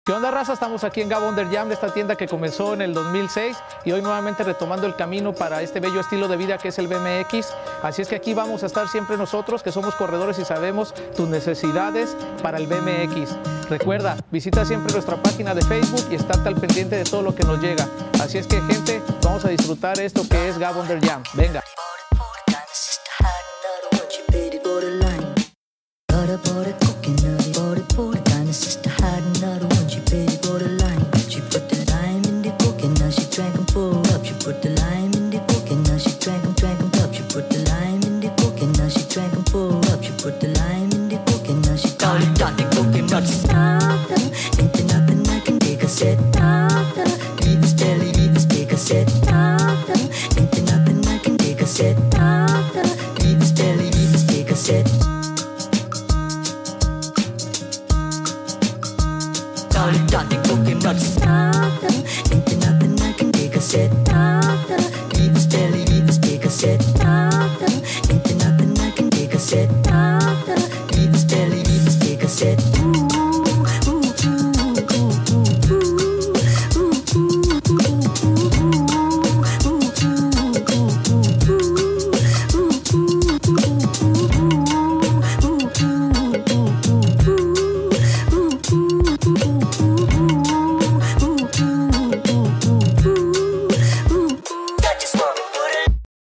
¿Qué onda, raza? Estamos aquí en Gab Under Jam, esta tienda que comenzó en el 2006 y hoy nuevamente retomando el camino para este bello estilo de vida que es el BMX. Así es que aquí vamos a estar siempre nosotros, que somos corredores y sabemos tus necesidades para el BMX. Recuerda, visita siempre nuestra página de Facebook y estate al pendiente de todo lo que nos llega. Así es que, gente, vamos a disfrutar esto que es Gab Under Jam. Venga. Ain't nothing I can take a set.